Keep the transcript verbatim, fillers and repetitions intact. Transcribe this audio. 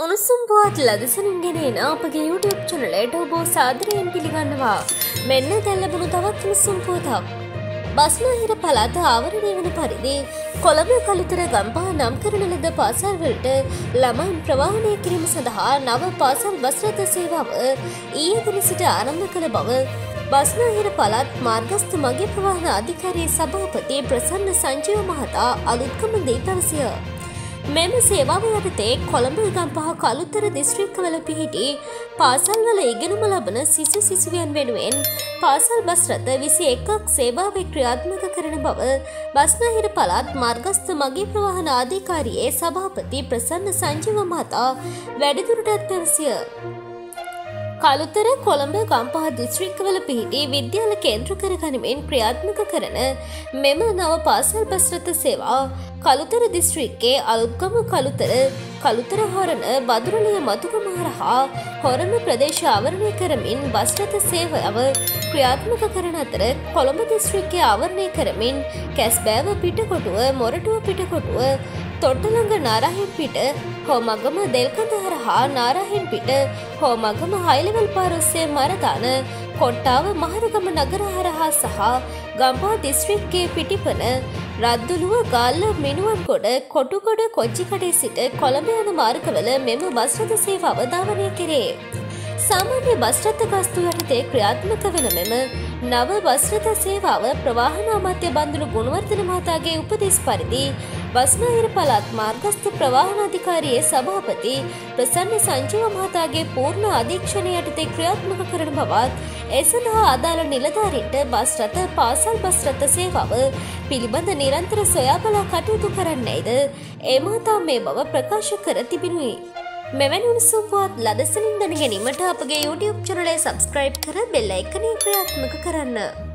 උණුසුම් පුවත් ලදසනින් ගෙන එන අපගේ YouTube channelට ඔබ සාදරයෙන් පිළිගන්නවා. මෙන්න දැන් ලැබුණු තවත් උණුසුම් පුවතක්. බස්නාහිර පළාත ආවරණය වන පරිදි කොළඹ කළුතර ගම්පහ නම් කරන ලද පාසල් වලට ළමයින් ප්‍රවාහනය කිරීම සඳහා නව පාසල් බස් රථ සේවාව ඊයේ දින සිට ආරම්භ කළ බව බස්නාහිර පළාත් මාර්ගස්ථ මගී ප්‍රවාහන අධිකාරියේ සභාපති ප්‍රසන්න සංජීව මහතා අලුත්කම දී පැවසිය. මෙම සේවාව යටතේ කොළඹ ගම්පහ කළුතර දිස්ත්‍රික්කවල පිහිටි පාසල්වල ඉගෙනුම ලබන සිසු සිසුවියන් වෙනුවෙන් පාසල් බස් රථ විසි එකක් සේවාවේ ක්‍රියාත්මක කරන බව බස්නාහිර පළාත් මාර්ගස්ථ මගී ප්‍රවාහන අධිකාරියේ සභාපති ප්‍රසන්න සංජීව මහතා වැඩිදුරටත් පැවසිය. කළුතර කොළඹ ගම්පහ දිස්ත්‍රික්කවල පිහිටි විද්‍යාල කේන්ද්‍ර කර ගනිමින් ක්‍රියාත්මක කරන මෙම නව පාසල් බස් රථ සේවා කළුතර දිස්ත්‍රික්කයේ අලුත්ගම කළුතර කළුතර හොරණ බදුරලිය මතුගම හරහා හොරණ ප්‍රදේශ ආවරණය කරමින් බස් රථ සේවාව ක්‍රියාත්මක කරන අතර කොළඹ දිස්ත්‍රික්කයේ ආවරණය කරමින් කැස්බෑව පිටකොටුව මොරටුව පිටකොටුව තොට්ටළඟ නාරාහෙන් පිට හෝමගම දෙල්කඳ හරහා නාරාහෙන් පිට හෝමගම හයිලෙවල් පාර ඔස්සේ මරදාන කොට්ටාව මහරගම නගර හරහා සහ ගම්පහ දිස්ත්‍රික්කයේ පිටිපන රද්දුලුව ගාල්ල මිනුවන්ගොඩ කොටුගොඩ කොච්චිකඩේ සිට කොළඹ යන මාර්ගවල මෙම බස් රථ සේවාව ධාවනය කෙරේ. සාමාන්‍ය බස් රථ ගස්තු යටතේ ක්‍රියාත්මක වන මෙම නව බස් රථ සේවාව ප්‍රවාහන අමාත්‍ය බන්දුණු ගුණවර්ධන මහතාගේ උපදෙස් පරිදි බස්නාහිර පළාත් මාර්ගස්ථ ප්‍රවාහන අධිකාරියේ සභාපති ප්‍රසන්න සංජීව මහතාගේ පූර්ණ අධීක්ෂණය යටතේ ක්‍රියාත්මක කරන බවත් ඒ සඳහා අදාළ නිලධාරීන්ට බස් රථ පාසල් බස් රථ සේවාව පිළිබඳ නිරන්තර සොයා බලා කටයුතු කරන්නේද ඒ මහතා මේ බව ප්‍රකාශ කර තිබෙනුයි. මෙවැනි උණුසුම් පුවත් ලදසනින් දැන ගැනීමට අපගේ YouTube channel එක subscribe කර බෙල් අයිකනය ක්‍රියාත්මක කරන්න.